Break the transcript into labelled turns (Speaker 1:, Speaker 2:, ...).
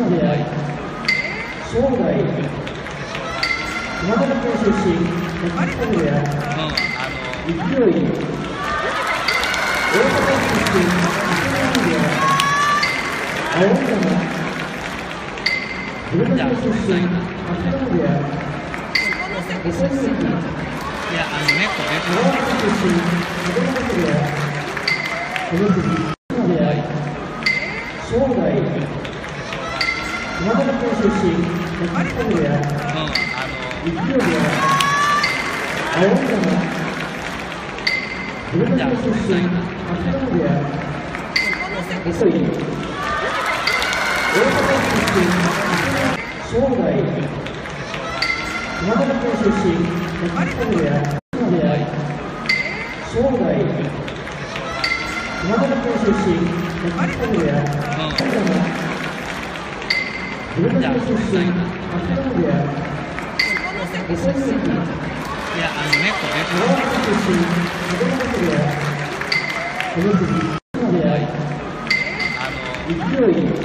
Speaker 1: 部屋、正代、熊本県出身、関東部屋、勢い、大阪府出身、伊勢部屋、青山、群馬県出身、秋山部屋、小関、長野県出身、子供部屋、小結、部屋、正代、熊本県出身、関東部屋、勢い部屋、青山、群馬県出身、秋山部屋、小関、大阪府出身、正代、熊本県出身、関東部屋、正代、熊本県出身、関東部屋、群馬県出身、秋山部屋、小関、長野県出身、子供部屋、小結、部屋、勢い、